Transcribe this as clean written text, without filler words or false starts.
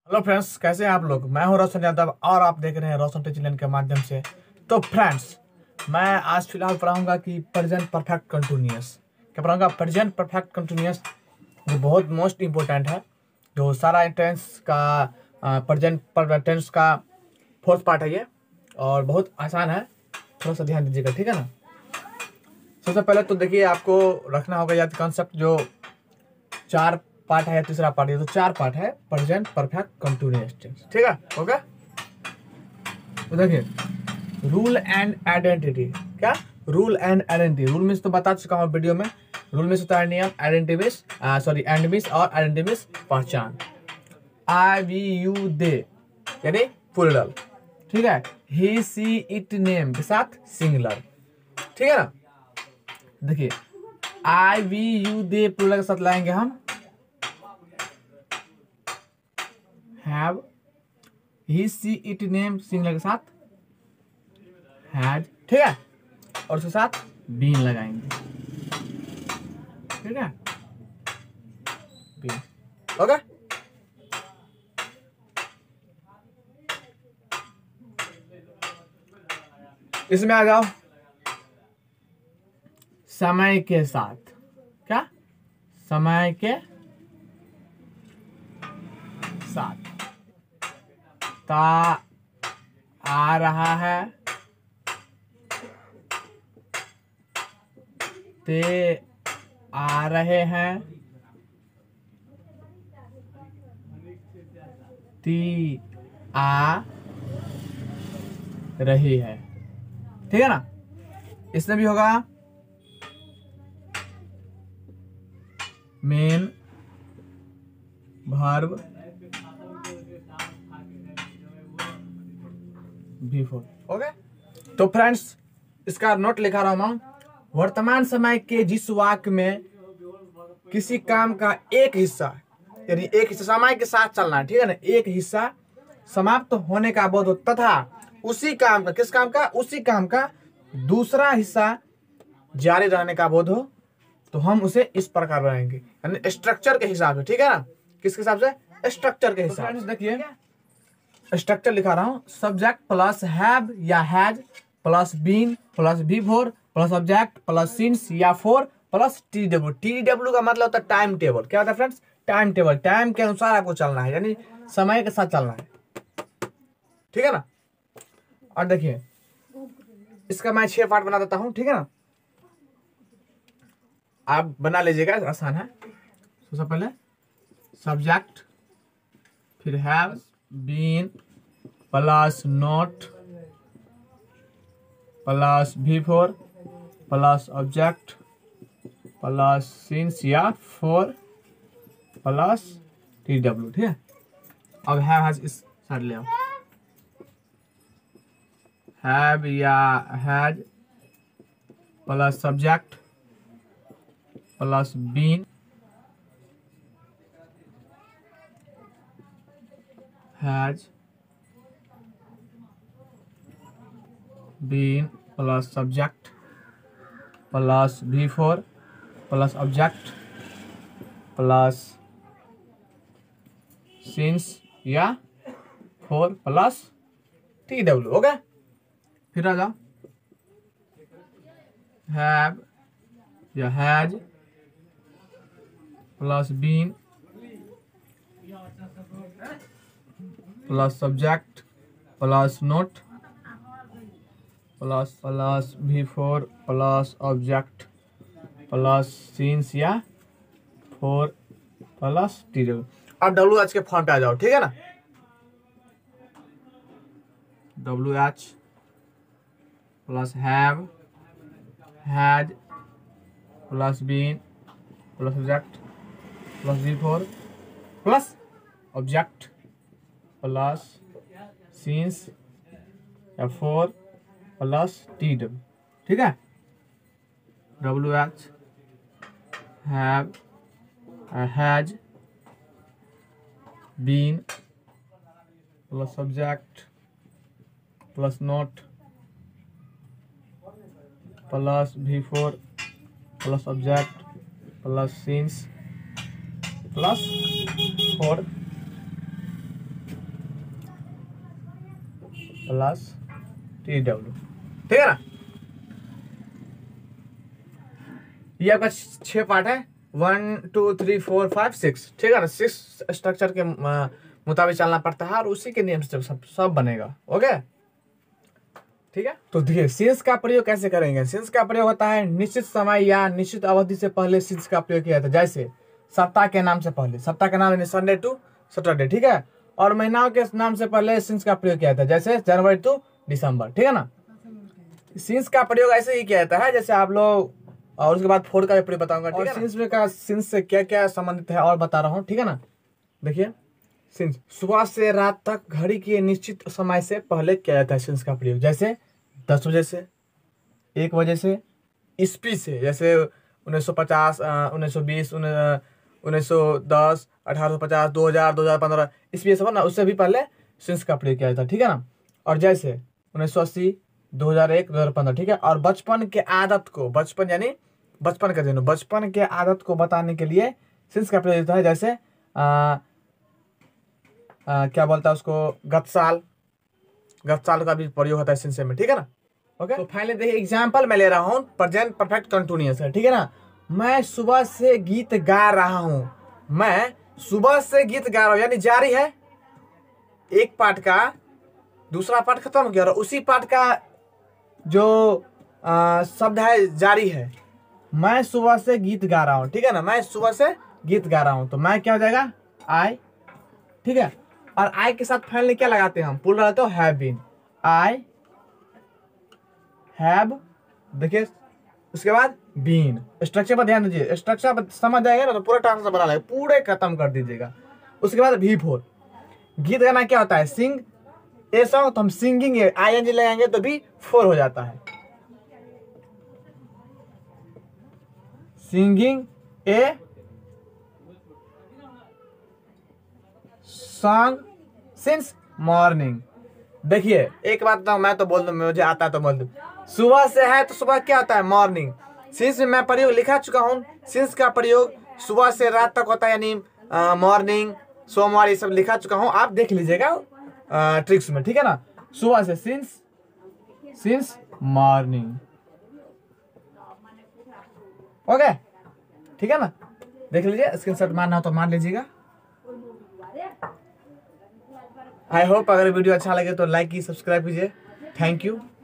Hello friends, कैसे हैं आप लोग। मैं हूं रोशन यादव और आप देख रहे हैं रोशन टेचिलन के माध्यम से। तो फ्रेंड्स, मैं आज फिलहाल पढ़ाऊंगा कि प्रेजेंट परफेक्ट कंटिन्यूअस। क्या पढ़ाऊंगा? प्रेजेंट परफेक्ट कंटिन्यूअस, जो बहुत मोस्ट इंपॉर्टेंट है, जो सारा टेंस का प्रेजेंट टेंस का फोर्थ पार्ट है ये, और बहुत आसान है। थोड़ा सा ध्यान दीजिएगा, ठीक है ना। सबसे पहले तो देखिए, आपको रखना होगा याद कॉन्सेप्ट, जो 4 पार्ट है, तीसरा पार्ट है, तो 4 पार्ट है प्रेजेंट परफेक्ट कंटिन्यूअस टेंस, ठीक है। ओके, तो देखिए, रूल एंड आइडेंटिटी। क्या rule and identity? Rule means तो बता चुका हूँ वीडियो में। रूल मीन्स होता है नियम, आइडेंटिटी मीन्स एंड मीन्स, और आइडेंटिटी मीन्स पहचान। आई वी यू दे यानी प्लूरल, ठीक है। ही सी इट नेम के साथ सिंगुलर, ठीक है ना। देखिए, I we you they plural के साथ लाएंगे हम have, he she it name singular के साथ had, ठीक है, और उसके साथ बीन लगाएंगे, ठीक है, बीन। ओके, इसमें आ जाओ समय के साथ। क्या? समय के साथ। ता आ रहा है, ते आ रहे हैं, ती आ रही है, ठीक है ना। इसमें भी होगा मेन वर्ब बिफोर। ओके, तो फ्रेंड्स, इसका नोट लिखा रहा हूं मैं। वर्तमान समय के जिस वाक्य में किसी काम का एक हिस्सा, यानी एक हिस्सा समय के साथ चलना है, ठीक है ना, एक हिस्सा समाप्त होने का बोध हो तथा उसी काम का, किस काम का? उसी काम का दूसरा हिस्सा जारी रहने का बोध हो, तो हम उसे इस प्रकार बनाएंगे, यानी स्ट्रक्चर के हिसाब से, ठीक है ना। किसके हिसाब से? स्ट्रक्चर के हिसाब से। देखिए, स्ट्रक्चर लिखा रहा हूं। सब्जेक्ट प्लस हैव या has plus been plus V four plus object plus since या for plus T W. T W का मतलब होता है टाइम टेबल। क्या होता है फ्रेंड्स? Time table. टाइम के अनुसार आपको चलना है, यानी समय के साथ चलना है, ठीक है ना। और देखिए, इसका मैं 6 पार्ट बना देता हूं, ठीक है ना। आप बना लीजिएगा, आसान है। सबसे पहले सब्जेक्ट, फिर have, been plus not plus V four plus object plus since या फोर प्लस टी डब्ल्यू, ठीक है। अब हैव इस साइड ले आओ। हैव या has plus subject plus been has been plus subject plus V four plus object plus since या for plus T W. Okay, फिर आ जाओ। हैव या has plus been plus subject plus not plus plus V four plus object plus since या for plus T W. अब W H के form पे आ जाओ, ठीक है ना। W H plus have has plus been plus object plus V four plus object plus since या फोर प्लस टी डब्ल्यू, ठीक है। W H have has been plus subject plus not plus V four plus object plus since plus for plus TW, ठीक है ना। ये आपका 6 part है, 1 2 3 4 5 6, ठीक है ना। 6 स्ट्रक्चर के मुताबिक चलना पड़ता है और उसी के नियम से सब बनेगा। ओके, ठीक है। तो देखिए सिंस का प्रयोग कैसे करेंगे। सिंस का प्रयोग होता है निश्चित समय या निश्चित अवधि से पहले सिंस का प्रयोग किया जाता है। जैसे सप्ताह के नाम से पहले, सप्ताह का नाम यानी संडे टू सैटरडे, ठीक है। और महीनाओं के नाम से पहले सिंस का प्रयोग किया जाता है, जैसे जनवरी टू दिसंबर, ठीक है ना। सिंस का प्रयोग ऐसे ही किया जाता है जैसे आप लोग, और उसके बाद फोर का भी प्रयोग बताऊंगा, ठीक है। सिंस में का सिंस से क्या क्या संबंधित है और बता रहा हूँ, ठीक है ना। देखिए सिंस सुबह से रात तक घड़ी के निश्चित समय से पहले किया जाता है सिंस का प्रयोग। जैसे 10 बजे से, 1 बजे से, ईस्वी से, जैसे 1950, 1920, 1910, 1850, 2000, 2015 ईस्वी सब ना, उससे भी पहले सिंस का प्रयोग किया जाता है, ठीक है ना। और जैसे 1980, 2001, 2015, ठीक है। और बचपन के आदत को, बचपन यानी बचपन का दिन, बचपन के आदत को बताने के लिए सिंस का प्रयोग होता है। जैसे क्या बोलता है उसको, गत साल का भी प्रयोग होता है सिंस में, ठीक है ना। ओके, तो फाइनली देखिए एग्जांपल मैं ले रहा हूँ प्रेजेंट परफेक्ट कंटिन्यूअस है, ठीक है ना। मैं सुबह से गीत गा रहा हूँ, मैं सुबह से गीत गा रहा हूँ यानी जारी है, एक पार्ट का दूसरा पार्ट खत्म हो गया और उसी पार्ट का जो शब्द है जारी है। मैं सुबह से गीत गा रहा हूँ, ठीक है ना। मैं सुबह से गीत गा रहा हूँ, तो मैं क्या हो जाएगा, आई, ठीक है। और आई के साथ फाइनली क्या लगाते हैं हम, पुल रहा तो हैव बीन, आई हैव, देखिए उसके बाद बीन। स्ट्रक्चर पर ध्यान दीजिए, स्ट्रक्चर समझ जाएगा ना तो पूरा टास्क बना लेगा, पूरे खत्म कर दीजिएगा। उसके बाद V4, गीत गाना क्या होता है, सिंग ए सॉन्ग, तो हम सिंगिंग ING लगाएंगे तो V4 हो जाता है। Singing a song since morning. देखिए एक बात तो मैं तो बोल दूं, मुझे आता है तो बोल दूं, सुबह से है तो सुबह क्या होता है, मॉर्निंग। सिंस में मैं प्रयोग लिखा चुका हूँ, सिंस का प्रयोग सुबह से रात तक होता है यानी मॉर्निंग, सोमवार, ये सब लिखा चुका हूँ, आप देख लीजिएगा ट्रिक्स में, ठीक है ना। सुबह से सिंस मॉर्निंग, ओके, ठीक है ना। देख लीजिए, स्क्रीनशॉट मारना हो तो मार लीजिएगा। आई होप अगर वीडियो अच्छा लगे तो लाइक कीजिए, सब्सक्राइब कीजिए। Thank you.